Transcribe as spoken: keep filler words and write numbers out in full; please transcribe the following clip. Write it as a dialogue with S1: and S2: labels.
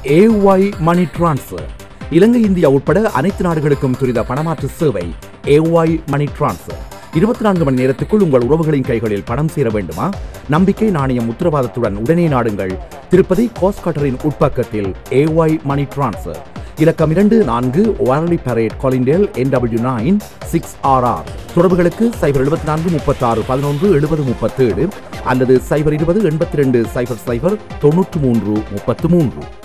S1: A Y Money Transfer. Ilangai India உட்பட அனைத்து நாடுகளுக்கும் துரித பணமாற்று சேவை A Y Money Transfer. இருபத்தி நான்கு மணி நேரத்துக்குள் உங்கள் உறவுகளின் கைகளில் பணம் சேர வேண்டுமா? நம்பிக்கை நாணயம் உத்தரவாதத்துடன் உடனே நாடுங்கள். Tirupati கோஸ்ட்காட்டரின் உட்பக்கத்தில் A Y Money Transfer. இலக்கம் இரண்டு நான்கு Varley Parade Colindale N W nine six R R. தொடர்புகளுக்கு சைபர் எழுபத்தி நான்கு முப்பத்தி ஆறு பதினொன்று எழுபது முப்பத்தி ஏழு அல்லது சைபர் இருபது எண்பத்தி ரெண்டு சைபர் சைபர் தொன்னூற்று மூன்று முப்பத்தி மூன்று.